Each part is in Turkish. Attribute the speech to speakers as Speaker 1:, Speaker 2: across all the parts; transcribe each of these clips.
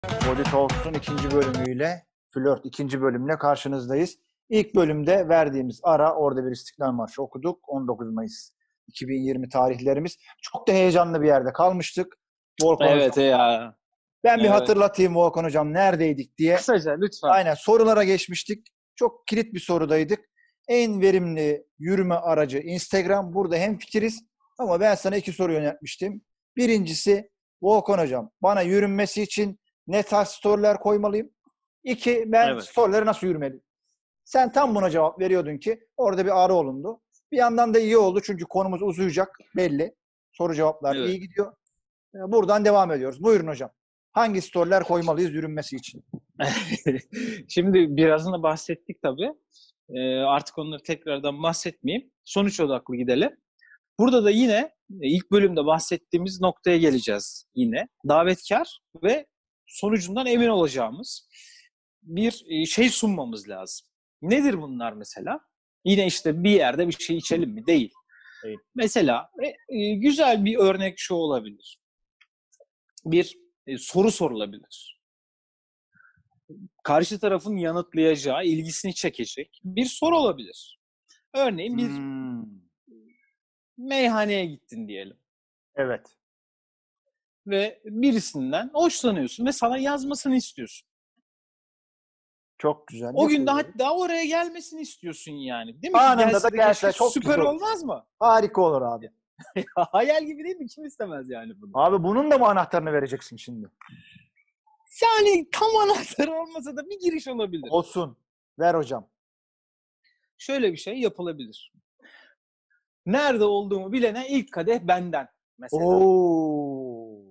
Speaker 1: Body Talks'un ikinci bölümüyle, Flört ikinci bölümle karşınızdayız. İlk bölümde verdiğimiz ara, orada bir İstiklal Marşı okuduk. 19 Mayıs 2020 tarihlerimiz. Çok da heyecanlı bir yerde kalmıştık. Volkan
Speaker 2: Evet
Speaker 1: Hocam.
Speaker 2: ya.
Speaker 1: Ben bir
Speaker 2: Evet.
Speaker 1: hatırlatayım Volkan Hocam neredeydik diye.
Speaker 2: Kısaca lütfen.
Speaker 1: Aynen, sorulara geçmiştik. Çok kilit bir sorudaydık. En verimli yürüme aracı Instagram. Burada hemfikiriz. Ama ben sana iki soru yöneltmiştim. Birincisi, Volkan Hocam, bana yürünmesi için ne tarz storyler koymalıyım? İki, ben
Speaker 2: Evet.
Speaker 1: storyleri nasıl yürümeliyim? Sen tam buna cevap veriyordun ki orada bir ara olundu. Bir yandan da iyi oldu çünkü konumuz uzayacak belli. Soru cevaplar
Speaker 2: Evet.
Speaker 1: iyi gidiyor. Buradan devam ediyoruz. Buyurun hocam. Hangi storyler koymalıyız yürünmesi için?
Speaker 2: Şimdi birazını bahsettik tabii. Artık onları tekrardan bahsetmeyeyim. Sonuç odaklı gidelim. Burada da yine ilk bölümde bahsettiğimiz noktaya geleceğiz yine. Davetkar ve sonucundan emin olacağımız bir şey sunmamız lazım. Nedir bunlar mesela? Yine işte bir yerde bir şey içelim mi? Değil.
Speaker 1: Değil.
Speaker 2: Mesela güzel bir örnek şu olabilir. Bir soru sorulabilir. Karşı tarafın yanıtlayacağı, ilgisini çekecek bir soru olabilir. Örneğin bir meyhaneye gittin diyelim.
Speaker 1: Evet.
Speaker 2: Ve birisinden hoşlanıyorsun ve sana yazmasını istiyorsun.
Speaker 1: Çok güzel.
Speaker 2: O gün de hatta oraya gelmesini istiyorsun yani. Değil mi?
Speaker 1: Anında da gelse çok
Speaker 2: süper
Speaker 1: güzel.
Speaker 2: Olmaz mı?
Speaker 1: Harika olur abi.
Speaker 2: Hayal gibi değil mi? Kim istemez yani bunu?
Speaker 1: Abi bunun da mı anahtarını vereceksin şimdi?
Speaker 2: Yani tam anahtarı olmasa da bir giriş olabilir.
Speaker 1: Olsun. Ver hocam.
Speaker 2: Şöyle bir şey yapılabilir. Nerede olduğumu bilene ilk kadeh benden mesela.
Speaker 1: Oo.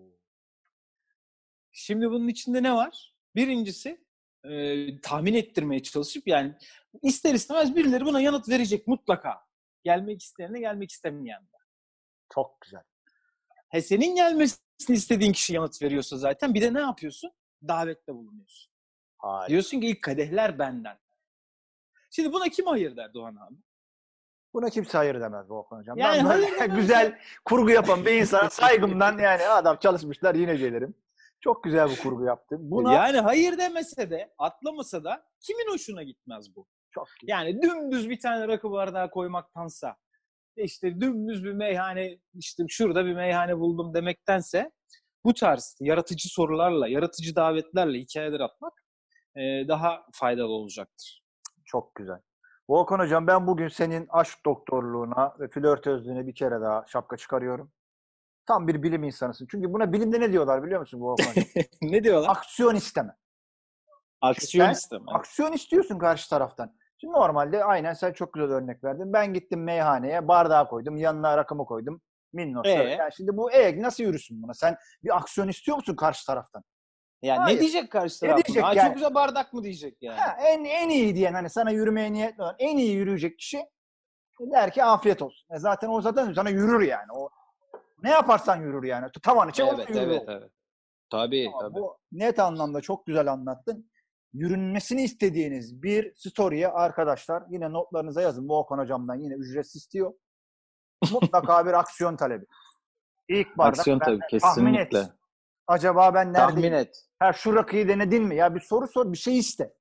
Speaker 2: Şimdi bunun içinde ne var? Birincisi tahmin ettirmeye çalışıp yani ister istemez birileri buna yanıt verecek mutlaka. Gelmek isteyene gelmek istemeyen de.
Speaker 1: Çok güzel.
Speaker 2: Senin gelmesini istediğin kişi yanıt veriyorsa zaten bir de ne yapıyorsun? Davette bulunuyorsun.
Speaker 1: Harika.
Speaker 2: Diyorsun ki ilk kadehler benden. Şimdi buna kim hayır der Doğan abi?
Speaker 1: Buna kimse hayır demez Volkan hocam.
Speaker 2: Yani
Speaker 1: Ben
Speaker 2: hayır
Speaker 1: böyle
Speaker 2: demez
Speaker 1: güzel kurgu yapan bir insana saygımdan, yani adam çalışmışlar yine gelirim. Çok güzel bir kurgu yaptın. Buna
Speaker 2: Yani hayır demese de atlamasa da kimin hoşuna gitmez bu?
Speaker 1: çok güzel.
Speaker 2: Yani dümdüz bir tane rakı bardağı koymaktansa işte dümdüz bir meyhane, işte şurada bir meyhane buldum demektense bu tarz yaratıcı sorularla, yaratıcı davetlerle hikayeler atmak daha faydalı olacaktır.
Speaker 1: Çok güzel. Volkan hocam, ben bugün senin aşk doktorluğuna ve flörtözlüğüne bir kere daha şapka çıkarıyorum. Tam bir bilim insanısın. Çünkü buna bilimde ne diyorlar biliyor musun Volkan hocam?
Speaker 2: Ne diyorlar?
Speaker 1: Aksiyon isteme.
Speaker 2: Aksiyon
Speaker 1: Sen
Speaker 2: isteme.
Speaker 1: aksiyon istiyorsun karşı taraftan. Şimdi normalde aynen sen çok güzel örnek verdin. Ben gittim meyhaneye, bardağı koydum, yanına rakımı koydum. Minnoşlar. Yani şimdi bu nasıl yürüsün buna? Sen bir aksiyon istiyor musun karşı taraftan?
Speaker 2: Yani
Speaker 1: Hayır.
Speaker 2: ne diyecek karşı
Speaker 1: Ne
Speaker 2: taraf
Speaker 1: diyecek
Speaker 2: buna?
Speaker 1: yani?
Speaker 2: Çok güzel bardak mı diyecek yani?
Speaker 1: En iyi diyen, hani sana yürümeye niyetli olan en iyi yürüyecek kişi der ki afiyet olsun. Zaten o zaten sana yürür yani. O ne yaparsan yürür yani. Tavanı çek,
Speaker 2: Evet,
Speaker 1: yürür o.
Speaker 2: evet. Tabii,
Speaker 1: Ama
Speaker 2: tabii.
Speaker 1: bu net anlamda çok güzel anlattın. Yürünmesini istediğiniz bir story'e arkadaşlar yine notlarınıza yazın. Volkan hocamdan yine ücretsiz istiyor. Mutlaka bir aksiyon talebi. İlk bardak
Speaker 2: Aksiyon tabii,
Speaker 1: tahmin
Speaker 2: kesinlikle.
Speaker 1: et. Acaba ben neredeyim?
Speaker 2: Tahmin et.
Speaker 1: Şu rakıyı denedin mi? Ya bir soru sor, bir şey iste.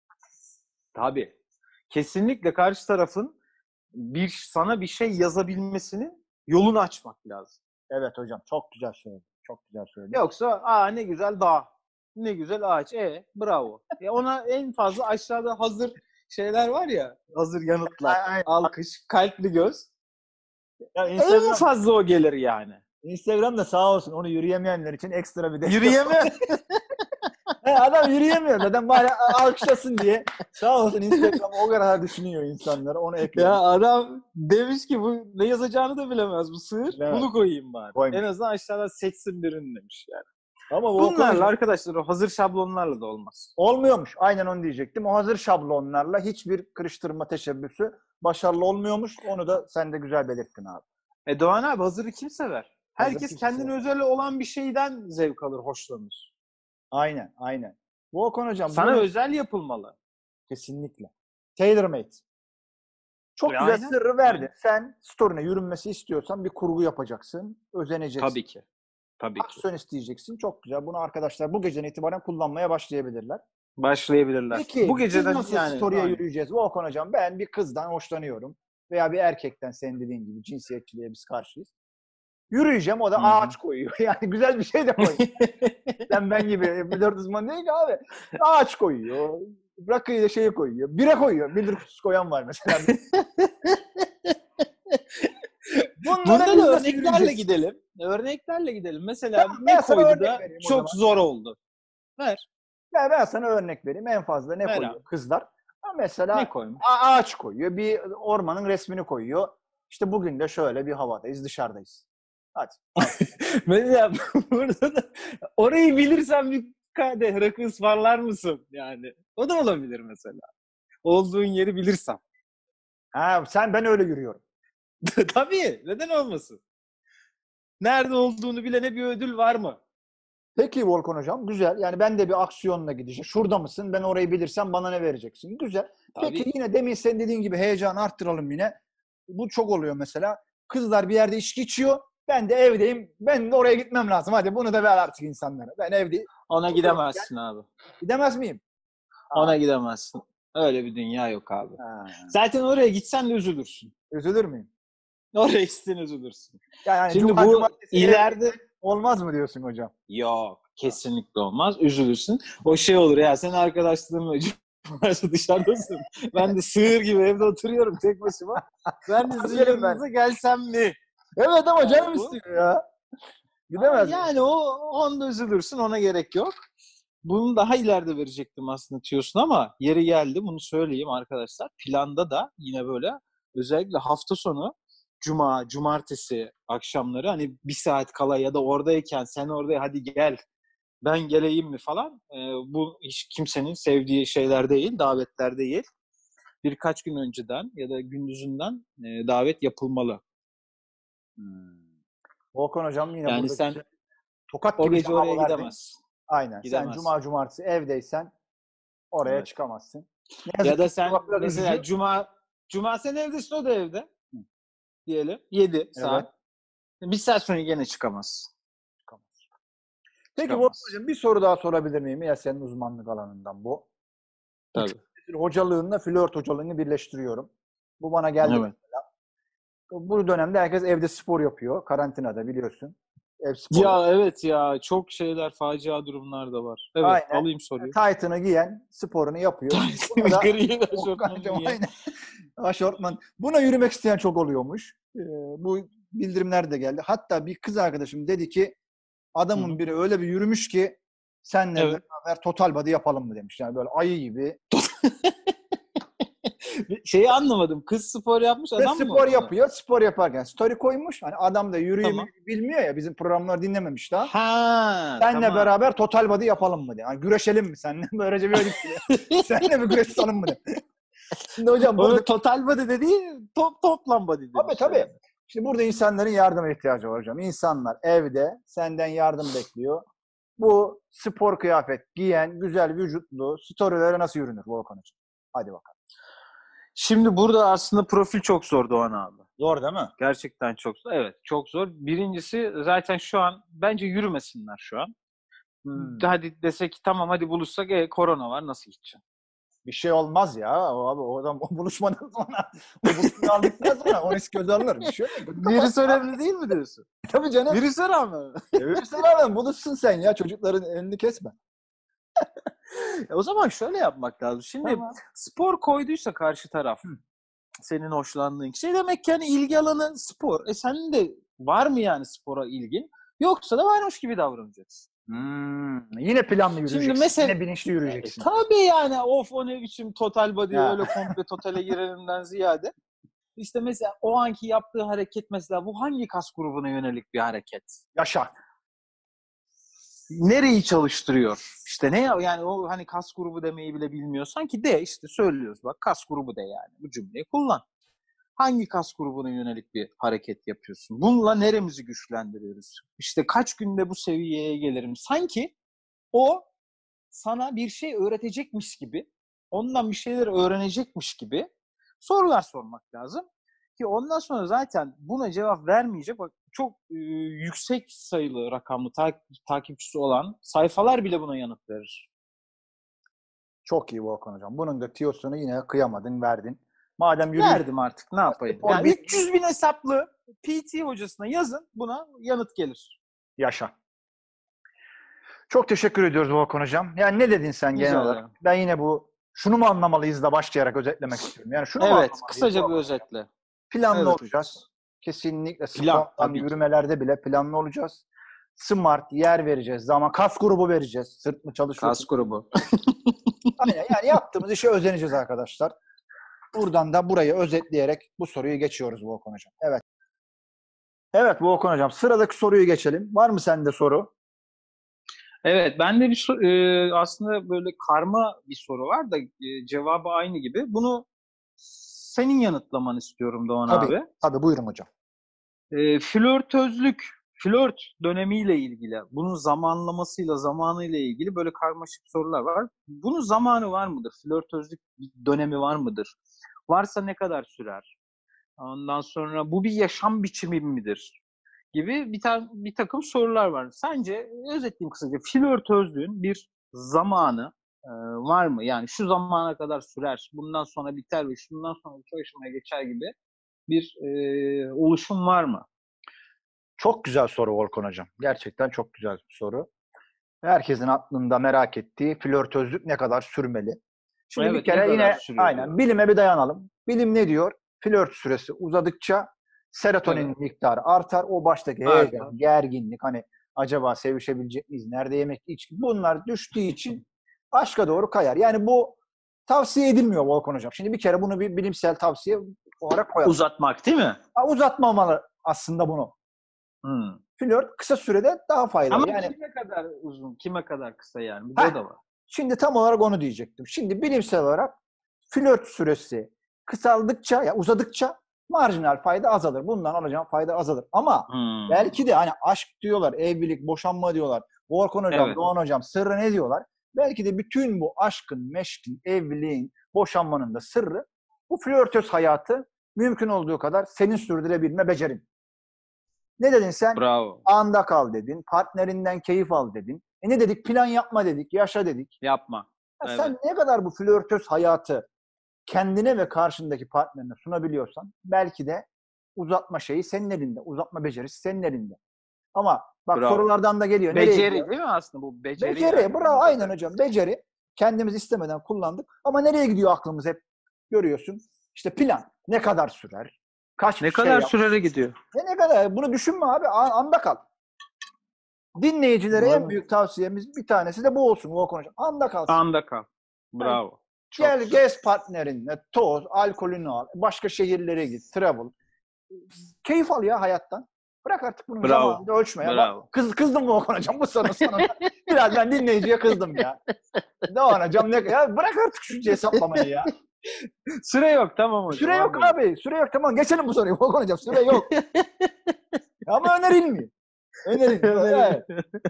Speaker 2: Tabii. Kesinlikle karşı tarafın sana bir şey yazabilmesinin yolunu açmak lazım.
Speaker 1: Evet hocam, çok güzel söyledin. Çok güzel söyledin.
Speaker 2: Yoksa ne güzel dağ, ne güzel ağaç. Bravo. Ona en fazla aşağıda hazır şeyler var ya, hazır yanıtlar.
Speaker 1: Aynen.
Speaker 2: Alkış, kalpli göz.
Speaker 1: Ya
Speaker 2: En fazla o gelir yani.
Speaker 1: Instagram da sağ olsun onu yürüyemeyenler için ekstra bir destek.
Speaker 2: Yürüyemiyor.
Speaker 1: Adam yürüyemiyor. Zaten bari alkışlasın diye. Sağ olsun Instagram o kadar düşünüyor insanlara. Onu ekliyor.
Speaker 2: Ya adam demiş ki bu ne yazacağını da bilemez bu sığır.
Speaker 1: Evet.
Speaker 2: Bunu koyayım bari.
Speaker 1: Koymuş.
Speaker 2: En azından aşağıdan seçsin birini demiş yani.
Speaker 1: Ama
Speaker 2: bunlarla arkadaşlar o hazır şablonlarla da olmaz.
Speaker 1: Olmuyormuş. Aynen onu diyecektim. O hazır şablonlarla hiçbir kırıştırma teşebbüsü başarılı olmuyormuş. Onu da sen de güzel belirttin abi.
Speaker 2: Doğan abi hazırı kim sever? Herkes
Speaker 1: kim
Speaker 2: kendine
Speaker 1: sever?
Speaker 2: özel olan bir şeyden zevk alır, hoşlanır.
Speaker 1: Aynen. Volkan hocam.
Speaker 2: Sana özel yapılmalı.
Speaker 1: Kesinlikle. Tailor made. Çok güzel
Speaker 2: Aynen.
Speaker 1: sırrı verdi. Sen story'ne yürünmesi istiyorsan bir kurgu yapacaksın. Özeneceksin.
Speaker 2: Tabii ki. Tabii ki.
Speaker 1: Aksiyon isteyeceksin. Çok güzel. Bunu arkadaşlar bu geceden itibaren kullanmaya başlayabilirler.
Speaker 2: Başlayabilirler.
Speaker 1: Peki
Speaker 2: Bu
Speaker 1: biz
Speaker 2: geceden
Speaker 1: nasıl
Speaker 2: yani
Speaker 1: story'e
Speaker 2: aynen.
Speaker 1: yürüyeceğiz? Volkan Hocam, ben bir kızdan hoşlanıyorum. Veya bir erkekten, senin dediğin gibi cinsiyetçiliğe biz karşıyız. Yürüyeceğim, o da
Speaker 2: Hı hı.
Speaker 1: ağaç koyuyor. Yani güzel bir şey de koyuyor. Sen ben gibi flört uzmanı değil ki abi. Ağaç koyuyor. Rakıyı da şeyi koyuyor. Bira koyuyor. Bildir kutusu koyan var mesela. Bunlara
Speaker 2: Bunda
Speaker 1: biz
Speaker 2: da
Speaker 1: nasıl
Speaker 2: örneklerle
Speaker 1: yürüyeceğiz?
Speaker 2: gidelim. Örneklerle gidelim. Mesela
Speaker 1: Tamam,
Speaker 2: ne
Speaker 1: ben sana
Speaker 2: koydu
Speaker 1: örnek
Speaker 2: da
Speaker 1: vereyim o
Speaker 2: çok
Speaker 1: zaman.
Speaker 2: zor oldu. Ver.
Speaker 1: Ben sana örnek vereyim. En fazla ne
Speaker 2: Ver
Speaker 1: koyuyor
Speaker 2: abi.
Speaker 1: kızlar? Ha,
Speaker 2: Ne
Speaker 1: mesela
Speaker 2: koymuş?
Speaker 1: ağaç koyuyor. Bir ormanın resmini koyuyor. İşte bugün de şöyle bir havadayız, dışarıdayız. Hadi.
Speaker 2: Mesela burada da orayı bilirsen bir kadeh rakı ısmarlar mısın? Yani o da olabilir mesela. Olduğun yeri bilirsem.
Speaker 1: Ha, ben öyle yürüyorum.
Speaker 2: Tabii. Neden olmasın? Nerede olduğunu bilene bir ödül var mı?
Speaker 1: Peki Volkan Hocam, güzel. Yani ben de bir aksiyonla gideceğim. Şurada mısın? Ben orayı bilirsem bana ne vereceksin? Güzel. Peki
Speaker 2: Tabii.
Speaker 1: yine demin sen dediğin gibi heyecanı arttıralım yine. Bu çok oluyor mesela. Kızlar bir yerde içki içiyor. Ben de evdeyim. Ben de oraya gitmem lazım. Hadi bunu da ver artık insanlara. Ben evde
Speaker 2: Ona
Speaker 1: otururken
Speaker 2: gidemezsin abi.
Speaker 1: gidemez miyim? Aa,
Speaker 2: Ona gidemezsin. Öyle bir dünya yok abi.
Speaker 1: ha.
Speaker 2: Zaten oraya gitsen de üzülürsün.
Speaker 1: Üzülür müyüm?
Speaker 2: Oraya gitsen üzülürsün.
Speaker 1: Yani
Speaker 2: Şimdi
Speaker 1: cuma
Speaker 2: bu
Speaker 1: cumartesi
Speaker 2: ileride
Speaker 1: olmaz mı diyorsun hocam?
Speaker 2: yok. Kesinlikle olmaz. Üzülürsün. O şey olur ya sen arkadaşlarınla cumartesi dışarıdasın. Ben de sığır gibi evde oturuyorum tek başıma. Ben de sizin
Speaker 1: Güzelim ben.
Speaker 2: yanınıza gelsem mi?
Speaker 1: Evet ama
Speaker 2: Yani
Speaker 1: canım
Speaker 2: bu.
Speaker 1: istiyor ya. Gidemez miyim?
Speaker 2: Yani onda üzülürsün. Ona gerek yok. Bunu daha ileride verecektim aslında tüyosunu ama yeri geldi. Bunu söyleyeyim arkadaşlar. Planda da yine böyle özellikle hafta sonu cumartesi akşamları hani bir saat kala ya da oradayken sen oraya hadi gel ben geleyim mi falan bu hiç kimsenin sevdiği şeyler değil, davetler değil. Birkaç gün önceden ya da gündüzünden davet yapılmalı.
Speaker 1: Volkan hocam yine
Speaker 2: Yani
Speaker 1: buradaki
Speaker 2: sen
Speaker 1: şey, tokat
Speaker 2: o
Speaker 1: gibi
Speaker 2: gece
Speaker 1: cevabı
Speaker 2: oraya
Speaker 1: verdin.
Speaker 2: gidemezsin.
Speaker 1: Aynen. Sen
Speaker 2: Gidemezsin.
Speaker 1: cumartesi evdeysen oraya
Speaker 2: Evet.
Speaker 1: çıkamazsın. Ne
Speaker 2: Ya
Speaker 1: yazık
Speaker 2: da
Speaker 1: ki
Speaker 2: sen
Speaker 1: cevap biraz
Speaker 2: mesela
Speaker 1: üzücü.
Speaker 2: cuma sen evdesin o da evde diyelim. 7
Speaker 1: Evet.
Speaker 2: saat. Bir saat sonra gene çıkamaz.
Speaker 1: Çıkamaz. Peki Volkan
Speaker 2: Çıkamaz.
Speaker 1: hocam bir soru daha sorabilir miyim? Ya senin uzmanlık alanından bu.
Speaker 2: Tabii.
Speaker 1: Hocalığınla flört hocalığını birleştiriyorum. Bu bana geldi.
Speaker 2: Evet.
Speaker 1: Bu dönemde herkes evde spor yapıyor. Karantinada biliyorsun. Ev sporu.
Speaker 2: Ya evet ya çok şeyler facia durumlar da var. Evet
Speaker 1: Aynen.
Speaker 2: alayım soruyu.
Speaker 1: Taytını giyen sporunu yapıyor. Şimdi buna da
Speaker 2: Gri eşofmanı
Speaker 1: Volkan'cığım
Speaker 2: giyen.
Speaker 1: aynen. Aşortman. Buna yürümek isteyen çok oluyormuş. Bu bildirimler de geldi. Hatta bir kız arkadaşım dedi ki
Speaker 2: Hı
Speaker 1: adamın
Speaker 2: hı.
Speaker 1: biri öyle bir yürümüş ki senle
Speaker 2: Evet.
Speaker 1: beraber total body yapalım mı demiş. Yani böyle ayı gibi.
Speaker 2: Şeyi anlamadım. Kız spor yapmış
Speaker 1: Ve
Speaker 2: adam mı
Speaker 1: spor
Speaker 2: ona?
Speaker 1: yapıyor. Spor yaparken story koymuş. Hani adam da yürüymeyi
Speaker 2: Tamam.
Speaker 1: bilmiyor ya. Bizim programları dinlememiş daha.
Speaker 2: Ha
Speaker 1: Senle
Speaker 2: tamam.
Speaker 1: beraber total body yapalım mı diye. Yani güreşelim mi seninle? Böylece bir ödük gibi. Seninle bir güreş tutalım mı diye. Şimdi hocam burada
Speaker 2: Onu total body dediği toplam body
Speaker 1: tabii
Speaker 2: demiş
Speaker 1: tabii.
Speaker 2: yani.
Speaker 1: Şimdi burada insanların yardıma ihtiyacı var hocam. İnsanlar evde senden yardım bekliyor. Bu spor kıyafet giyen, güzel vücutlu storylere nasıl yürünür Volkan hocam? Hadi bakalım.
Speaker 2: Şimdi burada aslında profil çok zor Doğan abi.
Speaker 1: Zor değil mi?
Speaker 2: Gerçekten çok zor. Evet çok zor. Birincisi zaten şu an bence yürümesinler şu an. Hadi desek ki tamam hadi buluşsak korona var nasıl gideceğim?
Speaker 1: Bir şey olmaz ya. Abi o adam o buluşmadan sonra o buluşmayı aldıktan sonra o risk göze alınır. Bir şey yok.
Speaker 2: Virüs önemli değil mi diyorsun?
Speaker 1: Tabii canım.
Speaker 2: Virüse rağmen.
Speaker 1: Virüsler alın. Buluşsun sen ya. Çocukların önünü kesme.
Speaker 2: O zaman şöyle yapmak lazım. Şimdi
Speaker 1: Tamam.
Speaker 2: spor koyduysa karşı taraf senin hoşlandığın kişi demek ki hani ilgi alanı spor. Senin de var mı yani spora ilgin? Yoksa da varmış gibi davranacaksın.
Speaker 1: Yine planlı yürüyeceksin.
Speaker 2: Şimdi mesela
Speaker 1: Yine bilinçli yürüyeceksin.
Speaker 2: tabii yani o ne biçim total body
Speaker 1: Ya.
Speaker 2: öyle komple totale girelimden ziyade işte mesela o anki yaptığı hareket mesela bu hangi kas grubuna yönelik bir hareket?
Speaker 1: Yaşa.
Speaker 2: Nereyi çalıştırıyor? İşte ne yani o hani kas grubu demeyi bile bilmiyorsan ki de işte söylüyoruz bak kas grubu de yani bu cümleyi kullan. Hangi kas grubuna yönelik bir hareket yapıyorsun? Bununla neremizi güçlendiriyoruz? İşte kaç günde bu seviyeye gelirim? Sanki o sana bir şey öğretecekmiş gibi, ondan bir şeyler öğrenecekmiş gibi sorular sormak lazım. Ki ondan sonra zaten buna cevap vermeyecek. Bak çok yüksek sayılı rakamlı takipçisi olan sayfalar bile buna yanıt verir.
Speaker 1: Çok iyi Volkan hocam. Bunun da tiyosunu yine kıyamadın, verdin. Madem
Speaker 2: Verdim artık, ne yapayım?
Speaker 1: Spor
Speaker 2: Yani
Speaker 1: bir-
Speaker 2: 300 bin hesaplı PT hocasına yazın, buna yanıt gelir.
Speaker 1: yaşa. Çok teşekkür ediyoruz Volkan hocam. Yani ne dedin sen
Speaker 2: Rica
Speaker 1: genel
Speaker 2: ederim.
Speaker 1: olarak? Ben yine şunu mu anlamalıyız da başlayarak özetlemek istiyorum. Yani şunu mu
Speaker 2: Evet,
Speaker 1: anlamalıyız
Speaker 2: kısaca bir
Speaker 1: Volkan hocam?
Speaker 2: özetle.
Speaker 1: Planlı
Speaker 2: Evet.
Speaker 1: olacağız. Kesinlikle
Speaker 2: Plan,
Speaker 1: spontan
Speaker 2: tabii ki.
Speaker 1: yürümelerde bile planlı olacağız. Smart yer vereceğiz. Zaman kas grubu vereceğiz. Sırt mı çalışıyor?
Speaker 2: Kas grubu.
Speaker 1: Aynen, yani yaptığımız işe özeneceğiz arkadaşlar. Buradan da burayı özetleyerek bu soruyu geçiyoruz Volkan hocam. Evet. Evet Volkan hocam, sıradaki soruyu geçelim. Var mı sende soru?
Speaker 2: Evet, bende aslında böyle karma bir soru var da cevabı aynı gibi. Bunu senin yanıtlamanı istiyorum Doğan
Speaker 1: Tabii.
Speaker 2: abi.
Speaker 1: Tabii, buyurun hocam.
Speaker 2: Flört dönemiyle ilgili, bunun zamanlamasıyla, zamanıyla ilgili böyle karmaşık sorular var. Bunun zamanı var mıdır? Flörtözlük dönemi var mıdır? Varsa ne kadar sürer? Ondan sonra bu bir yaşam biçimi midir? Gibi bir takım sorular var. Sence, özetleyeyim kısaca, flörtözlüğün bir zamanı var mı? Yani şu zamana kadar sürer, bundan sonra biter ve şundan sonra şu aşamaya geçer gibi bir oluşum var mı?
Speaker 1: Çok güzel soru Volkan hocam. Gerçekten çok güzel bir soru. Herkesin aklında merak ettiği flörtözlük ne kadar sürmeli? Şimdi
Speaker 2: Evet,
Speaker 1: bir kere
Speaker 2: ne kadar
Speaker 1: yine
Speaker 2: sürüyor
Speaker 1: aynen
Speaker 2: diyor.
Speaker 1: bilime bir dayanalım. Bilim ne diyor? Flört süresi uzadıkça serotonin
Speaker 2: Evet.
Speaker 1: miktarı artar. O baştaki
Speaker 2: Artar.
Speaker 1: heyecan, gerginlik, hani acaba sevişebilecek miyiz? Nerede yemek, içki? Bunlar düştüğü için aşka doğru kayar. Yani bu tavsiye edilmiyor Volkan hocam. Şimdi bir kere bunu bir bilimsel tavsiye olarak koyalım.
Speaker 2: Uzatmak değil mi?
Speaker 1: Uzatmamalı aslında bunu.
Speaker 2: Hmm.
Speaker 1: Flört kısa sürede daha faydalı.
Speaker 2: Ama
Speaker 1: Yani
Speaker 2: kime kadar uzun, kime kadar kısa yani? Bir de o da var.
Speaker 1: şimdi tam olarak onu diyecektim. Şimdi bilimsel olarak flört süresi kısaldıkça, ya uzadıkça marjinal fayda azalır. Bundan alacağım fayda azalır. Ama belki de hani aşk diyorlar, evlilik, boşanma diyorlar. Volkan hocam,
Speaker 2: Evet.
Speaker 1: Doğan hocam sırrı ne diyorlar? Belki de bütün bu aşkın, meşkin, evliliğin, boşanmanın da sırrı bu flörtöz hayatı mümkün olduğu kadar senin sürdürebilme becerin. Ne dedin sen?
Speaker 2: Bravo.
Speaker 1: Anda kal dedin. Partnerinden keyif al dedin. Ne dedik? Plan yapma dedik. Yaşa dedik.
Speaker 2: Yapma.
Speaker 1: Ya
Speaker 2: Evet.
Speaker 1: sen ne kadar bu flörtöz hayatı kendine ve karşındaki partnerine sunabiliyorsan belki de uzatma şeyi senin elinde. Uzatma becerisi senin elinde. Ama bak
Speaker 2: Bravo.
Speaker 1: sorulardan da geliyor. Nereye
Speaker 2: Beceri
Speaker 1: gidiyor?
Speaker 2: değil mi aslında bu? Beceri.
Speaker 1: Beceri.
Speaker 2: Yani.
Speaker 1: Bravo. Aynen hocam. Beceri. Kendimiz istemeden kullandık. Ama nereye gidiyor aklımız hep? Görüyorsun. İşte plan. Ne kadar sürer? Kaç
Speaker 2: Ne
Speaker 1: şey
Speaker 2: kadar
Speaker 1: yap?
Speaker 2: sürere gidiyor?
Speaker 1: Ne kadar? Bunu düşünme abi. Anda kal. Dinleyicilere en büyük tavsiyemiz bir tanesi de bu olsun Volkan hocam. Anda kalsın.
Speaker 2: Anda kal. Bravo. Çok
Speaker 1: Gel
Speaker 2: güzel.
Speaker 1: gez partnerinle, toz, alkolünü al, başka şehirlere git, travel. Keyif al ya hayattan. Bırak artık bunu
Speaker 2: Bravo.
Speaker 1: zamanında ölçme ya.
Speaker 2: Bravo.
Speaker 1: Kızdım mı Volkan hocam bu sorunun sonunda? Biraz ben dinleyiciye kızdım ya. Doğan hocam ya bırak artık şu hesaplamayı ya.
Speaker 2: Süre yok, tamam hocam.
Speaker 1: Süre yok
Speaker 2: anladım.
Speaker 1: abi. Süre yok, tamam geçelim bu soruyu Volkan hocam. Süre yok. Ama önerilmiyor. Önerilmiyor. Evet.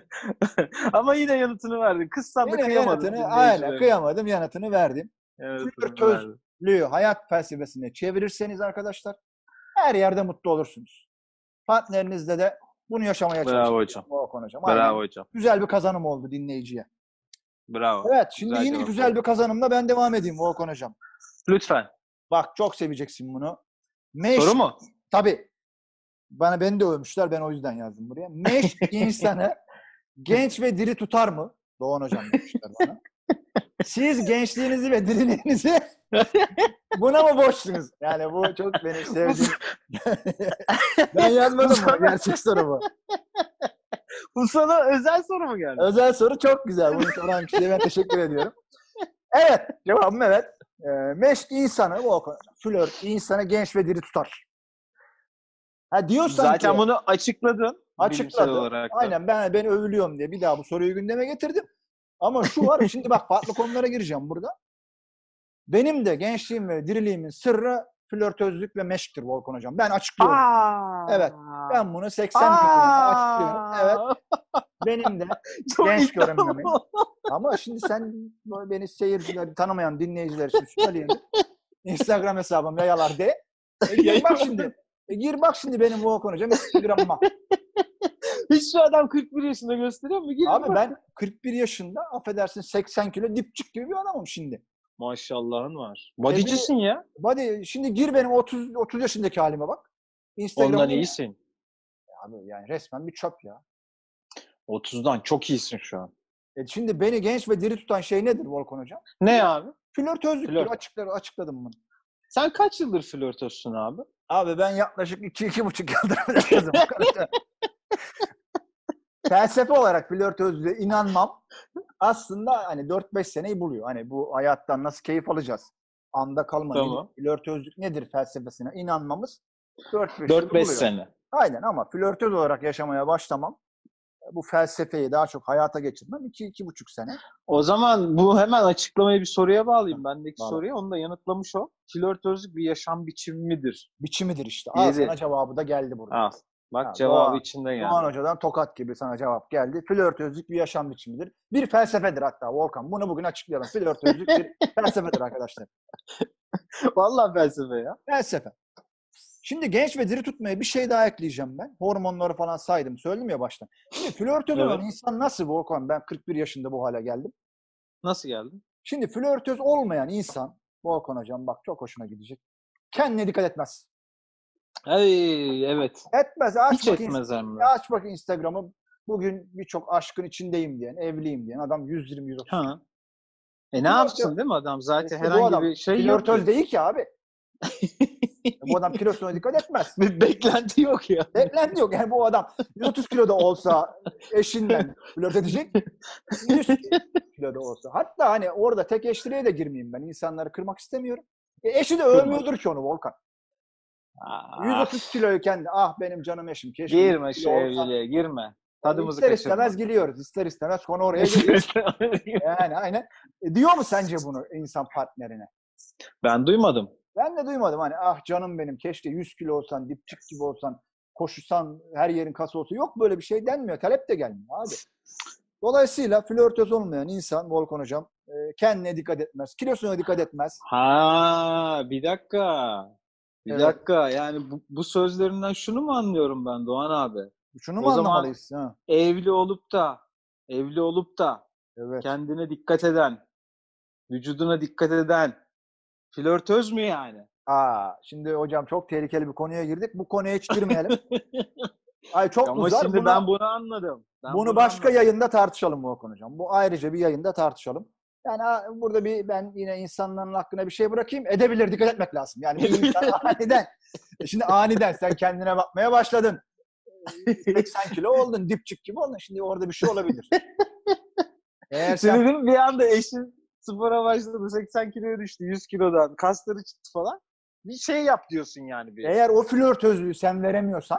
Speaker 2: Ama yine yanıtını verdin. Kızsan da
Speaker 1: Yine
Speaker 2: kıyamadın.
Speaker 1: yanıtını, aynen kıyamadım, yanıtını verdim.
Speaker 2: Yanıtını verdin.
Speaker 1: Hayat felsefesine çevirirseniz arkadaşlar her yerde mutlu olursunuz. Partnerinizle de bunu yaşamaya çalışın.
Speaker 2: Bravo hocam.
Speaker 1: Volkan hocam.
Speaker 2: Bravo
Speaker 1: Aynen.
Speaker 2: hocam.
Speaker 1: Güzel bir kazanım oldu dinleyiciye.
Speaker 2: Bravo.
Speaker 1: Evet, şimdi
Speaker 2: Güzel
Speaker 1: yine
Speaker 2: cevap
Speaker 1: güzel
Speaker 2: oldu.
Speaker 1: bir kazanımla ben devam edeyim Volkan hocam.
Speaker 2: Lütfen.
Speaker 1: Bak çok seveceksin bunu.
Speaker 2: Soru mu?
Speaker 1: Tabii. Beni de övmüşler, ben o yüzden yazdım buraya. Meşk insanı genç ve diri tutar mı? Doğan hocam demişler bana. Siz gençliğinizi ve diriliğinizi buna mı borçlunuz? Yani bu çok benim sevdiğim. Ben yazmadım bunu. Gerçek soru bu.
Speaker 2: Bu sana özel soru mu geldi?
Speaker 1: Özel soru çok güzel. Bunu soran kişiye ben teşekkür ediyorum. Evet. Cevabım evet. Meşk insanı, flört insanı genç ve diri tutar. Ha diyorsan
Speaker 2: Zaten
Speaker 1: ki,
Speaker 2: bunu açıkladın. Bilimsel
Speaker 1: açıkladı.
Speaker 2: olarak da.
Speaker 1: Aynen ben övülüyorum diye bir daha bu soruyu gündeme getirdim. Ama şu var, şimdi bak farklı konulara gireceğim burada. Benim de gençliğim ve diriliğimin sırrı flörtözlük ve meşktir Volkan hocam. Ben açıklıyorum. Evet. Ben bunu 80 milyonda açıklıyorum. Evet. Benim de
Speaker 2: Çok
Speaker 1: genç
Speaker 2: iddialı.
Speaker 1: görünmemin. Ama şimdi sen beni seyirciler, tanımayan dinleyiciler için söyleyelim. Instagram hesabım yayalar de. Bak şimdi Gir bak şimdi benim Volkan hocam Instagram'ıma.
Speaker 2: Hiç şu adam 41 yaşında gösteriyor mu? Girin
Speaker 1: Abi
Speaker 2: bak.
Speaker 1: ben 41 yaşında affedersin 80 kilo dipçik gibi bir adamım şimdi.
Speaker 2: Maşallahın var. Bodycisin ya.
Speaker 1: Hadi şimdi gir benim 30 yaşındaki halime bak.
Speaker 2: Ondan
Speaker 1: Instagram'da
Speaker 2: iyisin.
Speaker 1: abi yani resmen bir çöp ya.
Speaker 2: 30'dan çok iyisin şu an.
Speaker 1: Şimdi beni genç ve diri tutan şey nedir Volkan hocam?
Speaker 2: Ne abi?
Speaker 1: Flörtözlüktür.
Speaker 2: Flört.
Speaker 1: Açıkladım bunu.
Speaker 2: Sen kaç yıldır flörtözsün abi?
Speaker 1: Abi ben yaklaşık 2-2,5 yıldır flörtözüm. Felsefe olarak flörtözlüğe inanmam. Aslında hani 4-5 seneyi buluyor. Hani bu hayattan nasıl keyif alacağız? Anda kalma.
Speaker 2: Tamam.
Speaker 1: Flörtözlük nedir felsefesine inanmamız 4-5
Speaker 2: 4-5 sene.
Speaker 1: Aynen ama flörtöz olarak yaşamaya başlamam. Bu felsefeyi daha çok hayata geçirmem 2-2,5 sene.
Speaker 2: O zaman bu hemen açıklamayı bir soruya bağlayayım. Bendeki
Speaker 1: Bağla.
Speaker 2: soruyu onu da yanıtlamış o. Flörtözlük bir yaşam biçimi midir?
Speaker 1: Biçimidir işte. Al
Speaker 2: Yedi.
Speaker 1: sana cevabı da geldi burada.
Speaker 2: Al. Bak
Speaker 1: Ha,
Speaker 2: cevabı
Speaker 1: Doğan-
Speaker 2: içinde geldi.
Speaker 1: Doğan Hoca'dan tokat gibi sana cevap geldi. Flörtözlük bir yaşam biçimidir. Bir felsefedir hatta Volkan. Bunu bugün açıklayalım. Flörtözlük bir felsefedir arkadaşlar.
Speaker 2: Vallahi felsefe ya.
Speaker 1: Felsefe. Şimdi genç ve diri tutmaya bir şey daha ekleyeceğim ben. Hormonları falan saydım. Söyledim ya baştan. Şimdi flörtöz olan
Speaker 2: Evet.
Speaker 1: insan nasıl Volkan? Ben 41 yaşında bu hale geldim.
Speaker 2: Nasıl geldin?
Speaker 1: Şimdi flörtöz olmayan insan Volkan Hocam bak çok hoşuna gidecek. Kendine dikkat etmez.
Speaker 2: Ay, evet.
Speaker 1: Etmez. Aç
Speaker 2: Hiç
Speaker 1: bak
Speaker 2: etmez hem
Speaker 1: Aç bak Instagram'ı. Bugün birçok aşkın içindeyim diyen, evliyim diyen adam 120-130.
Speaker 2: Ha. Ne
Speaker 1: Flörtöz-
Speaker 2: yapsın değil mi adam? Zaten
Speaker 1: İşte bu
Speaker 2: herhangi
Speaker 1: adam
Speaker 2: bir şey yok.
Speaker 1: flörtöz
Speaker 2: ki.
Speaker 1: değil ki abi. Bu adam kilosuna dikkat etmez.
Speaker 2: Bir beklenti yok ya.
Speaker 1: Beklenti yok. Yani bu adam 130 kiloda olsa eşinden flört edecek. 100 kiloda olsa. Hatta hani orada tek eşliliğe de girmeyeyim ben. İnsanları kırmak istemiyorum. Eşi de övmüyordur ki onu Volkan. 130 kiloyken de ah benim canım eşim. Keşke
Speaker 2: Girme
Speaker 1: 100
Speaker 2: şu
Speaker 1: kilo olsa.
Speaker 2: evliliğe girme. Tadımızı
Speaker 1: İster
Speaker 2: kaçırma.
Speaker 1: istemez gülüyoruz. İster istemez konu oraya geliyor. Yani aynen. Diyor mu sence bunu insan partnerine?
Speaker 2: Ben duymadım.
Speaker 1: Ben de duymadım. Hani ah canım benim keşke 100 kilo olsan, dipçik gibi olsan, koşusan, her yerin kası olsa. Yok böyle bir şey denmiyor. Talep de gelmiyor abi. Dolayısıyla flörtöz olmayan insan Volkan Hocam kendine dikkat etmez. Kilosuna dikkat etmez.
Speaker 2: Ha, bir dakika. Bir
Speaker 1: Evet.
Speaker 2: dakika. Yani bu sözlerinden şunu mu anlıyorum ben Doğan abi?
Speaker 1: Şunu mu
Speaker 2: O zaman-
Speaker 1: anlamalıyız? Ha.
Speaker 2: Evli olup da
Speaker 1: Evet.
Speaker 2: kendine dikkat eden, vücuduna dikkat eden flörtöz mü yani?
Speaker 1: Şimdi hocam çok tehlikeli bir konuya girdik. Bu konuya hiç girmeyelim. Ay çok
Speaker 2: Ama
Speaker 1: uzar.
Speaker 2: şimdi ben bunu anladım.
Speaker 1: Bunu başka yayında tartışalım Volkan Hocam. Bu ayrıca bir yayında tartışalım. Yani burada ben yine insanların hakkına bir şey bırakayım. Edebilir, dikkat etmek lazım. Yani bir insan aniden. Şimdi aniden sen kendine bakmaya başladın. 80 kilo oldun, dipçik gibi oldun. Şimdi orada bir şey olabilir. Eğer sen
Speaker 2: Şimdi bir anda eşin spora başladı, 80 kiloya düştü, 100 kilodan, kasları çıktı falan. Bir şey yap diyorsun yani.
Speaker 1: eğer o flörtözlüğü sen veremiyorsan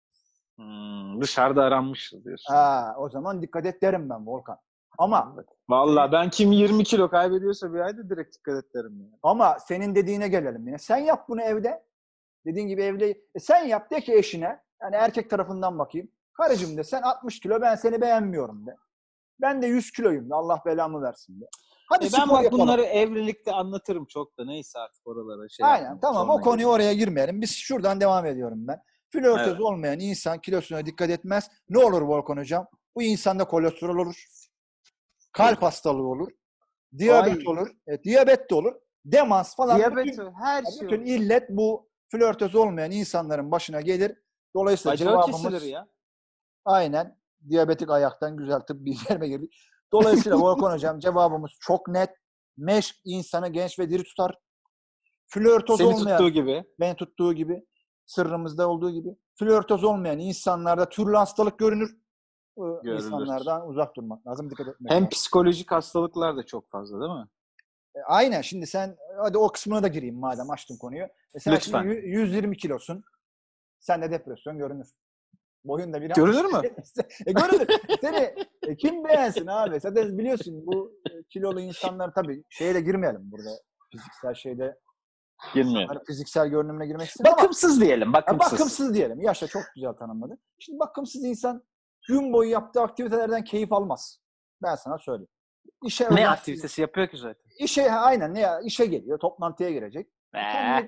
Speaker 2: Dışarıda aranmışız diyorsun.
Speaker 1: o zaman dikkat et derim ben Volkan. Ama
Speaker 2: Vallahi ben kim 20 kilo kaybediyorsa bir ayda direkt dikkat et derim yani.
Speaker 1: Ama senin dediğine gelelim yine. Sen yap bunu evde. Dediğin gibi evde. Sen yap de ki eşine. Yani erkek tarafından bakayım. Karıcığım de sen 60 kilo ben seni beğenmiyorum de. Ben de 100 kiloyum de Allah belamı versin de. Hadi
Speaker 2: Ben
Speaker 1: spor
Speaker 2: bak
Speaker 1: yapalım.
Speaker 2: bunları evlilikte anlatırım çok da neyse artık oralara şey
Speaker 1: Aynen
Speaker 2: yapmayayım.
Speaker 1: tamam
Speaker 2: Sonra
Speaker 1: o konuya
Speaker 2: gidelim.
Speaker 1: oraya girmeyelim. Biz şuradan devam ediyorum ben. Flörtöz
Speaker 2: Evet.
Speaker 1: olmayan insan kilosuna dikkat etmez. Ne olur Volkan Hocam? Bu insanda kolesterol olur. Kalp hastalığı olur. Diyabet olur. Diyabet de olur. Demans falan.
Speaker 2: Diyabet her şey
Speaker 1: Bütün
Speaker 2: olur.
Speaker 1: illet bu flörtöz olmayan insanların başına gelir. Dolayısıyla
Speaker 2: Bacağı
Speaker 1: cevabımız
Speaker 2: kesilir ya.
Speaker 1: aynen diyabetik ayaktan güzel tıbbi bilgilerime girdik. Dolayısıyla Volkan Hocam cevabımız çok net. Meşk insanı genç ve diri tutar. Flörtöz
Speaker 2: Seni
Speaker 1: olmayan,
Speaker 2: tuttuğu gibi.
Speaker 1: beni tuttuğu gibi, sırrımızda olduğu gibi. Flörtöz olmayan insanlarda türlü hastalık görünür.
Speaker 2: Görülür.
Speaker 1: İnsanlardan uzak durmak lazım, dikkat etmek
Speaker 2: Hem
Speaker 1: lazım.
Speaker 2: psikolojik hastalıklar da çok fazla değil mi?
Speaker 1: Aynen şimdi sen hadi o kısmına da gireyim madem açtın konuyu. Sen
Speaker 2: Lütfen.
Speaker 1: şimdi 120 kilosun. Sende depresyon görünür. Boyun da bir
Speaker 2: Görünür mü?
Speaker 1: Görünür. Seni kim beğensin abi? Zaten biliyorsun bu kilolu insanlar tabii şeye de girmeyelim burada. Fiziksel şeyde
Speaker 2: Girmiyor.
Speaker 1: fiziksel görünümüne girmek istemiyorum
Speaker 2: Bakımsız diyelim.
Speaker 1: ama
Speaker 2: Bakımsız.
Speaker 1: bakımsız diyelim. Yaşa çok güzel tanımladı. Şimdi bakımsız insan gün boyu yaptığı aktivitelerden keyif almaz. Ben sana söyleyeyim. İşe
Speaker 2: Ne
Speaker 1: özensiz-
Speaker 2: aktivitesi yapıyor ki zaten?
Speaker 1: İşe aynen ne ya işe geliyor, toplantıya girecek.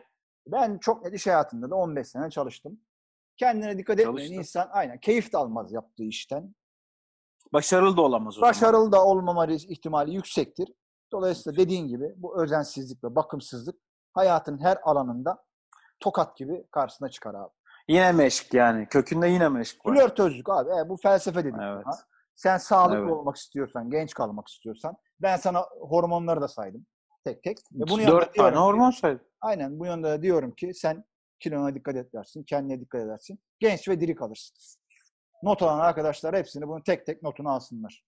Speaker 1: Ben çok net iş hayatında da 15 sene çalıştım. Kendine dikkat etmeyen
Speaker 2: Çalıştın.
Speaker 1: insan aynen keyif de almaz yaptığı işten.
Speaker 2: Başarılı da olamaz o zaman.
Speaker 1: Başarılı da olmama ihtimali yüksektir. Dolayısıyla dediğin gibi bu özensizlik ve bakımsızlık hayatın her alanında tokat gibi karşısına çıkar abi.
Speaker 2: Yine meşk yani. Kökünde yine meşk var.
Speaker 1: Flörtözlük abi. Bu felsefe dedik.
Speaker 2: Evet.
Speaker 1: buna. Sen sağlıklı
Speaker 2: Evet.
Speaker 1: olmak istiyorsan, genç kalmak istiyorsan ben sana hormonları da saydım tek tek. Ve bunun
Speaker 2: 4
Speaker 1: yanında
Speaker 2: tane
Speaker 1: diyorum ki,
Speaker 2: hormon saydı.
Speaker 1: aynen bu yönde de diyorum ki sen kilona dikkat edersin, kendine dikkat edersin. Genç ve diri kalırsın. Not alan arkadaşlar hepsini bunu tek tek notunu alsınlar.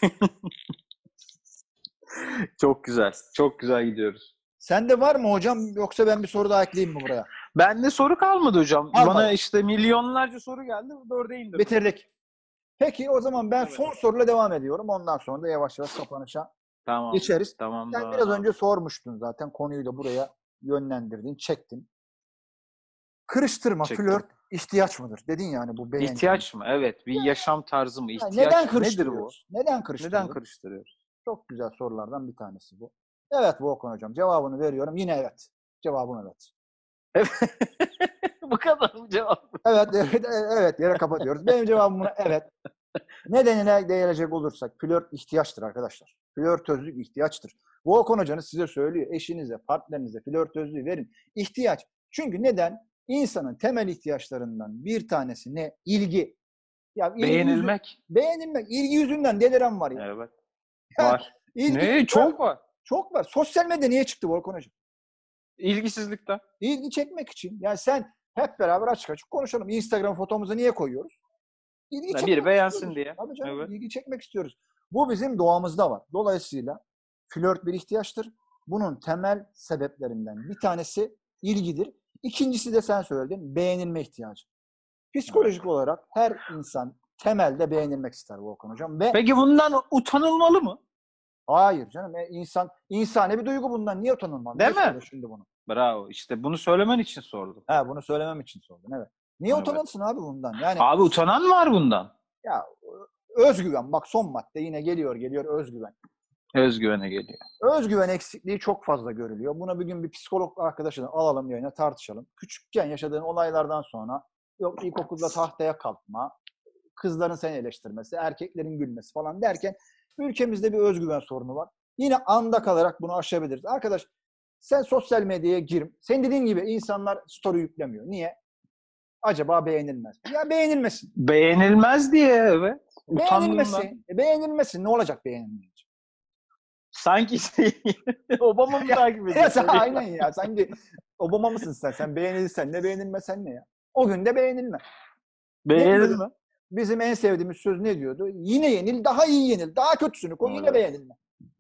Speaker 2: Çok güzel. Çok güzel gidiyoruz.
Speaker 1: Sende var mı hocam yoksa ben bir soru daha ekleyeyim mi buraya?
Speaker 2: Bende soru kalmadı hocam.
Speaker 1: Kalmadı.
Speaker 2: Bana işte milyonlarca soru geldi. 4'e indirdim.
Speaker 1: Bitirdik. Peki o zaman ben
Speaker 2: Evet.
Speaker 1: son soruyla devam ediyorum. Ondan sonra da yavaş yavaş kapanışa
Speaker 2: Tamam.
Speaker 1: geçeriz.
Speaker 2: Tamam.
Speaker 1: Sen biraz önce sormuştun zaten. Konuyu da buraya yönlendirdin, çektin. Kırıştırma,
Speaker 2: Çektim.
Speaker 1: flört ihtiyaç mıdır? Dedin yani bu beğeni.
Speaker 2: İhtiyaç mı? Evet. Bir yaşam tarzı mı?
Speaker 1: Yani
Speaker 2: İhtiyaç
Speaker 1: neden
Speaker 2: mı? Nedir bu?
Speaker 1: kırıştırıyoruz? Neden kırıştırıyoruz?
Speaker 2: Neden karıştırıyoruz?
Speaker 1: Çok güzel sorulardan bir tanesi bu. Evet Volkan hocam cevabını veriyorum. Yine evet. Cevabım evet.
Speaker 2: Bu kadar mı cevap?
Speaker 1: Evet, evet, evet. Yere kapatıyoruz. Benim cevabım buna evet. Nedenine değinecek olursak flört ihtiyaçtır arkadaşlar. Flörtözlük ihtiyaçtır. Volkan hocanız size söylüyor. Eşinize, partnerinize flörtözlüğü verin. İhtiyaç. Çünkü neden? İnsanın temel ihtiyaçlarından bir tanesi ne? İlgi. Ya ilgi
Speaker 2: Beğenilmek.
Speaker 1: beğenilmek. İlgi yüzünden deliren var ya.
Speaker 2: Evet.
Speaker 1: Yani
Speaker 2: Var.
Speaker 1: ilgi
Speaker 2: Ne? Çok var.
Speaker 1: çok var. Sosyal medya niye çıktı Volkan hocam?
Speaker 2: İlgisizlikten.
Speaker 1: İlgi çekmek için. Yani sen hep beraber açık açık konuşalım. Instagram fotomuzu niye koyuyoruz? İlgi
Speaker 2: Biri
Speaker 1: çekmek
Speaker 2: beğensin
Speaker 1: istiyoruz.
Speaker 2: diye.
Speaker 1: Tabii canım,
Speaker 2: Evet.
Speaker 1: ilgi çekmek istiyoruz. Bu bizim doğamızda var. Dolayısıyla flört bir ihtiyaçtır. Bunun temel sebeplerinden bir tanesi ilgidir. İkincisi de sen söyledin, beğenilme ihtiyacı. Psikolojik olarak her insan temelde beğenilmek ister Volkan hocam. Ve
Speaker 2: Peki bundan utanılmalı mı?
Speaker 1: hayır canım, insani bir duygu bundan. Niye utanılmalı?
Speaker 2: Değil
Speaker 1: Niye
Speaker 2: mi?
Speaker 1: sordun şimdi bunu?
Speaker 2: Bravo. İşte bunu söylemen için sordum.
Speaker 1: Bunu söylemem için sordun, evet. Niye
Speaker 2: Evet.
Speaker 1: utanılsın abi bundan? Yani
Speaker 2: Abi utanan var bundan.
Speaker 1: ya özgüven, bak son madde yine geliyor özgüven.
Speaker 2: Özgüvene geliyor.
Speaker 1: Özgüven eksikliği çok fazla görülüyor. Buna bir gün bir psikolog arkadaşını alalım yayına tartışalım. Küçükken yaşadığın olaylardan sonra yok ilkokulda tahtaya kalkma, kızların seni eleştirmesi, erkeklerin gülmesi falan derken ülkemizde bir özgüven sorunu var. Yine anda kalarak bunu aşabiliriz. Arkadaş sen sosyal medyaya gir. Senin dediğin gibi insanlar story yüklemiyor. Niye? Acaba beğenilmez. Ya beğenilmesin.
Speaker 2: Beğenilmez diye evet. Utandığından.
Speaker 1: Beğenilmesin. Beğenilmesin. Ne olacak beğenilmeyince?
Speaker 2: Sanki Obama mı takip
Speaker 1: Ya sen
Speaker 2: ediyor?
Speaker 1: aynen ya. Sanki Obama mısın sen? Sen beğenilsen ne beğenilmesen ne ya? O gün de beğenilme.
Speaker 2: Beğenilme.
Speaker 1: Bizim en sevdiğimiz söz ne diyordu? Yine yenil, daha iyi yenil. Daha kötüsünü koy, yine
Speaker 2: Evet.
Speaker 1: beğenilme.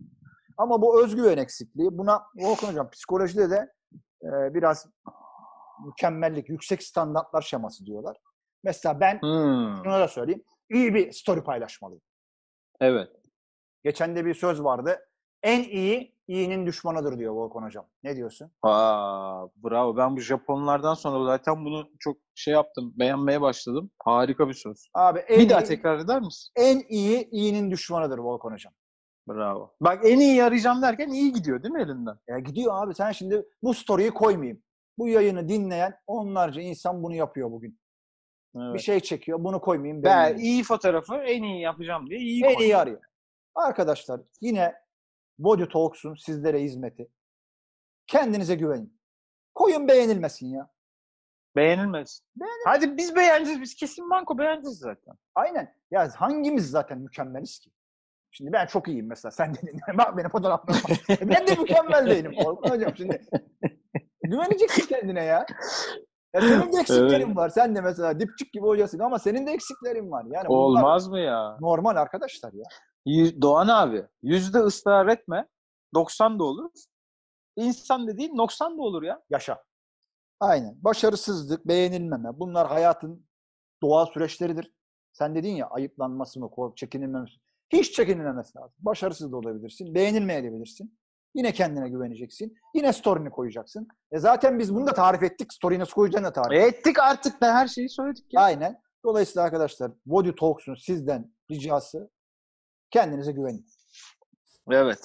Speaker 1: Ama bu özgüven eksikliği, buna Volkan hocam psikolojide de biraz mükemmellik, yüksek standartlar şeması diyorlar. Mesela ben şunu da söyleyeyim. İyi bir story paylaşmalıyım.
Speaker 2: Evet.
Speaker 1: Geçen de bir söz vardı. En iyi, iyinin düşmanıdır diyor Volkan hocam. Ne diyorsun?
Speaker 2: Bravo. Ben bu Japonlardan sonra zaten bunu çok yaptım. Beğenmeye başladım. Harika bir söz.
Speaker 1: Abi
Speaker 2: Bir daha tekrar eder misin?
Speaker 1: en iyi, iyinin düşmanıdır Volkan hocam.
Speaker 2: Bravo. Bak en iyi arayacağım derken iyi gidiyor değil mi elinden?
Speaker 1: Ya gidiyor abi. Sen şimdi bu story'yi koymayayım. Bu yayını dinleyen onlarca insan bunu yapıyor bugün.
Speaker 2: Evet.
Speaker 1: Bir şey çekiyor. Bunu koymayayım.
Speaker 2: Ben iyi fotoğrafı en iyi yapacağım diye iyi
Speaker 1: en iyi
Speaker 2: koydum.
Speaker 1: arıyor. Arkadaşlar yine Body Talks'un sizlere hizmeti. Kendinize güvenin. Koyun beğenilmesin ya.
Speaker 2: Beğenilmez. Hadi biz beğeneceğiz. Biz kesin banko beğeneceğiz zaten.
Speaker 1: Aynen. Ya hangimiz zaten mükemmeliz ki? Şimdi ben çok iyiyim mesela. Sen dedin. Bak benim fotoğraflarım var. Ben de mükemmel değilim. Hocam şimdi güveneceksin kendine ya. Ya senin de eksiklerin var. Sen de mesela dipçik gibi hocasın ama senin de eksiklerin var. Yani
Speaker 2: Olmaz mı ya?
Speaker 1: normal arkadaşlar ya.
Speaker 2: Doğan abi, 100'de ısrar etme. 90 da olur. İnsan dediğin 90 da olur ya.
Speaker 1: Yaşa. Aynen. Başarısızlık, beğenilmeme. Bunlar hayatın doğal süreçleridir. Sen dedin ya ayıplanması mı, çekinilmemesi. Hiç çekinilmemesi lazım. Başarısız da olabilirsin. Beğenilmeyebilirsin. Yine kendine güveneceksin. Yine story'ni koyacaksın. Zaten biz bunu da tarif ettik. Story'ni nasıl koyacağını da tarif ettik.
Speaker 2: Ettik artık da her şeyi söyledik ya.
Speaker 1: Aynen. Dolayısıyla arkadaşlar Body Talks'un sizden ricası kendinize güvenin.
Speaker 2: Evet.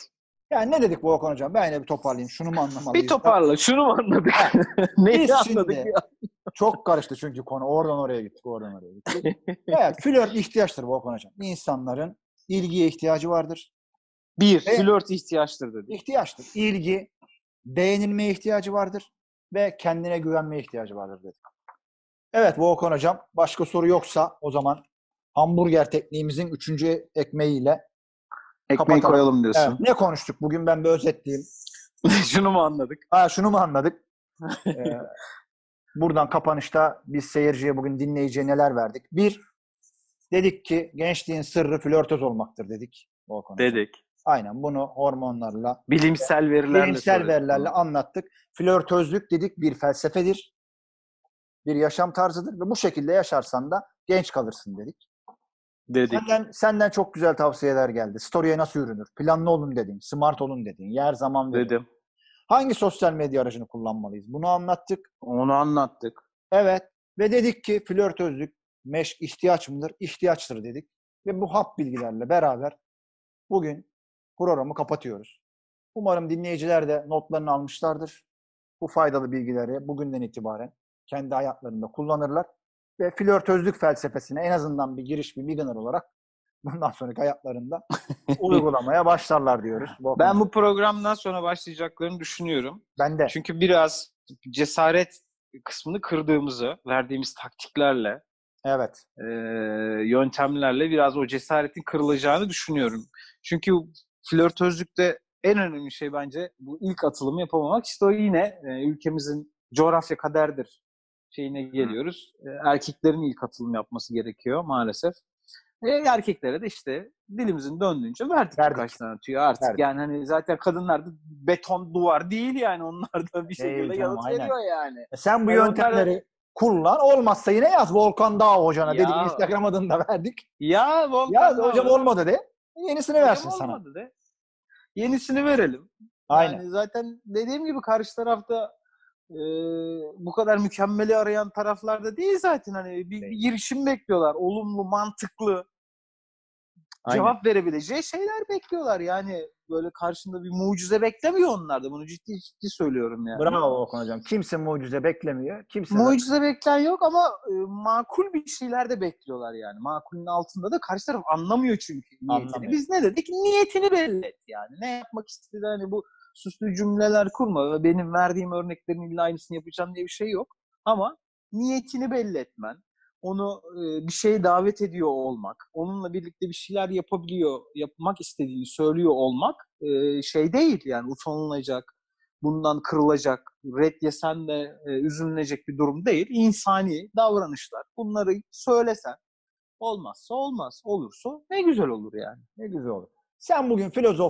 Speaker 1: Yani ne dedik Volkan Hocam? Ben yine bir toparlayayım. Şunu mu anlamalıyız?
Speaker 2: Bir toparla. Şunu mu anladık?
Speaker 1: Ha,
Speaker 2: Neyi
Speaker 1: biz
Speaker 2: anladık
Speaker 1: şimdi
Speaker 2: ya?
Speaker 1: çok karıştı çünkü konu. Oradan oraya gittik, oradan oraya gittik. Evet, flört ihtiyaçtır Volkan Hocam. İnsanların ilgiye ihtiyacı vardır.
Speaker 2: Bir,
Speaker 1: Ve
Speaker 2: flört ihtiyaçtır dedi.
Speaker 1: ihtiyaçtır. İlgi, beğenilmeye ihtiyacı vardır ve kendine güvenmeye ihtiyacı vardır dedik. Evet Volkan Hocam, başka soru yoksa o zaman hamburger tekniğimizin 3. ekmeğiyle
Speaker 2: Ekmeği
Speaker 1: kapatalım.
Speaker 2: koyalım
Speaker 1: Evet,
Speaker 2: diyorsun.
Speaker 1: ne konuştuk bugün, ben bir özetleyeyim.
Speaker 2: Şunu mu anladık?
Speaker 1: Şunu mu anladık? Buradan kapanışta biz seyirciye, bugün dinleyiciye neler verdik? Bir, dedik ki gençliğin sırrı flörtöz olmaktır dedik Volkan Hocam.
Speaker 2: Dedik.
Speaker 1: Aynen, bunu hormonlarla,
Speaker 2: Bilimsel verilerle söyledik
Speaker 1: verilerle
Speaker 2: bunu.
Speaker 1: anlattık. Flörtözlük dedik bir felsefedir, bir yaşam tarzıdır ve bu şekilde yaşarsan da genç kalırsın dedik.
Speaker 2: Dedik.
Speaker 1: Senden çok güzel tavsiyeler geldi. Story'e nasıl yürünür? Planlı olun dedin, smart olun dedin, yer zaman verin.
Speaker 2: Dedim.
Speaker 1: Hangi sosyal medya aracını kullanmalıyız? Bunu anlattık.
Speaker 2: Onu anlattık.
Speaker 1: Evet. Ve dedik ki flörtözlük meşk ihtiyaç mıdır? İhtiyaçtır dedik. Ve bu hap bilgilerle beraber bugün programı kapatıyoruz. Umarım dinleyiciler de notlarını almışlardır. Bu faydalı bilgileri bugünden itibaren kendi hayatlarında kullanırlar. Ve flörtözlük felsefesine en azından bir giriş, bir beginner olarak bundan sonraki hayatlarında uygulamaya başlarlar diyoruz.
Speaker 2: Ben bu programdan sonra başlayacaklarını düşünüyorum.
Speaker 1: Ben de.
Speaker 2: Çünkü biraz cesaret kısmını kırdığımızı, verdiğimiz taktiklerle,
Speaker 1: Evet.
Speaker 2: yöntemlerle biraz o cesaretin kırılacağını düşünüyorum. Çünkü flörtözlükte en önemli şey bence bu ilk atılımı yapamamak. İşte o yine ülkemizin coğrafya kaderdir şeyine geliyoruz. Erkeklerin ilk atılım yapması gerekiyor maalesef. Erkeklere de işte dilimizin döndüğünce verdik birkaç tane tüyo artık.
Speaker 1: Verdik.
Speaker 2: Yani hani zaten kadınlar da beton duvar değil yani, onlar da bir şekilde
Speaker 1: canım,
Speaker 2: yanıt
Speaker 1: aynen.
Speaker 2: veriyor yani.
Speaker 1: Sen bu
Speaker 2: Yani
Speaker 1: yöntemleri kullan. Olmazsa yine yaz Volkan Dağ hocana
Speaker 2: Ya.
Speaker 1: dedik. Instagram adını da verdik.
Speaker 2: Ya Volkan
Speaker 1: Yaz hocam, olmadı de. Yenisini versin
Speaker 2: hocam
Speaker 1: sana.
Speaker 2: olmadı de. Yenisini verelim.
Speaker 1: Aynen.
Speaker 2: Yani zaten dediğim gibi karşı tarafta bu kadar mükemmeli arayan taraflarda değil zaten. Hani bir girişim bekliyorlar. Olumlu, mantıklı.
Speaker 1: Aynen.
Speaker 2: Cevap verebileceği şeyler bekliyorlar. Yani böyle karşında bir mucize beklemiyor onlar da. Bunu ciddi ciddi söylüyorum yani.
Speaker 1: Bravo Volkan hocam. Kimse mucize beklemiyor. Kimse
Speaker 2: mucize bekleyen yok ama makul bir şeyler de bekliyorlar yani. Makulün altında da karşı taraf anlamıyor çünkü niyetini.
Speaker 1: Anlamıyor.
Speaker 2: Biz ne dedik? Niyetini belli et yani. Ne yapmak istediği, hani bu süslü cümleler kurma. Benim verdiğim örneklerin illa aynısını yapacağım diye bir şey yok. Ama niyetini belli etmen, onu bir şeye davet ediyor olmak, onunla birlikte bir şeyler yapmak istediğini söylüyor olmak şey değil yani, utanılacak, bundan kırılacak, red yesen de üzülünecek bir durum değil. İnsani davranışlar. Bunları söylesen, olmazsa olmaz, olursa ne güzel olur yani.
Speaker 1: Ne güzel olur. Sen bugün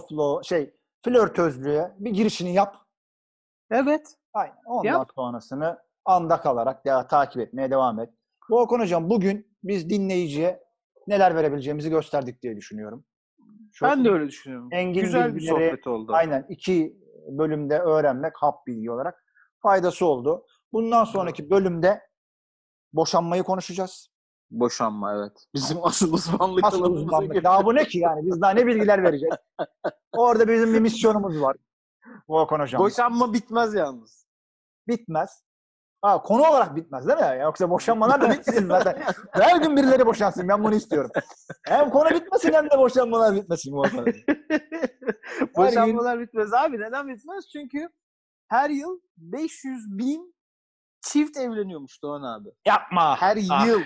Speaker 1: flörtözlüğe bir girişini yap.
Speaker 2: Evet.
Speaker 1: Aynen. Ondan sonrasını anda kalarak takip etmeye devam et. Volkan hocam, bugün biz dinleyiciye neler verebileceğimizi gösterdik diye düşünüyorum.
Speaker 2: Ben de öyle düşünüyorum. Güzel bir sohbet oldu.
Speaker 1: Aynen, 2 bölümde öğrenmek, hap bilgi olarak faydası oldu. Bundan sonraki bölümde boşanmayı konuşacağız.
Speaker 2: Boşanma, evet. Bizim asıl uzmanlık alanımıza geliyor.
Speaker 1: Daha bu ne ki yani? Biz daha ne bilgiler vereceğiz? Orada bizim bir misyonumuz var Volkan hocam.
Speaker 2: Boşanma bitmez yalnız.
Speaker 1: Bitmez. Konu olarak bitmez değil mi? Yoksa boşanmalar da bitsin zaten. Her gün birileri boşansın. Ben bunu istiyorum. Hem konu bitmesin hem de boşanmalar bitmesin.
Speaker 2: Boşanmalar bitmez abi. Neden bitmez? Çünkü her yıl 500.000 çift evleniyormuş Doğan abi.
Speaker 1: Yapma.
Speaker 2: Her yıl.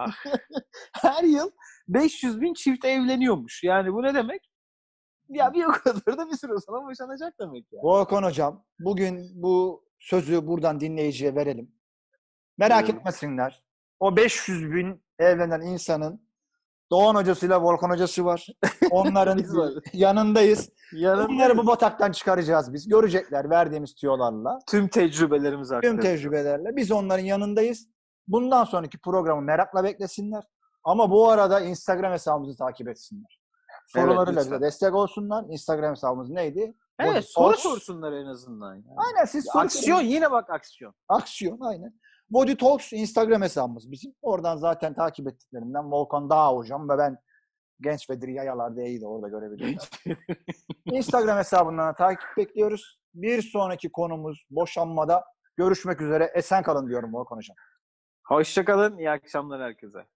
Speaker 2: Her yıl 500.000 çift evleniyormuş. Yani bu ne demek? Ya bir o kadar da bir süre sonra boşanacak demek ya.
Speaker 1: Volkan hocam, bugün bu sözü buradan dinleyiciye verelim. Merak etmesinler. O 500.000 evlenen insanın Doğan hocasıyla Volkan hocası var. Onların yanındayız. Onları bu bataktan çıkaracağız biz. Görecekler verdiğimiz tüyolarla.
Speaker 2: Tüm tecrübelerimiz
Speaker 1: Tüm tecrübelerle. Biz onların yanındayız. Bundan sonraki programı merakla beklesinler. Ama bu arada Instagram hesabımızı takip etsinler. Sorularıyla bize destek olsunlar. Instagram hesabımız neydi?
Speaker 2: Evet, soru sorsunlar en azından. Yani.
Speaker 1: Aynen, siz
Speaker 2: aksiyon, yine bak aksiyon.
Speaker 1: Aksiyon, aynen. Body Talks Instagram hesabımız bizim. Oradan zaten takip ettiklerimden Volkan Dağ hocam ve ben Genç ve Diri Yayalar diye iyi de orada görebilirler. Instagram hesabından takip bekliyoruz. Bir sonraki konumuz boşanmada görüşmek üzere. Esen kalın diyorum Volkan Hocam.
Speaker 2: Hoşça kalın. İyi akşamlar herkese.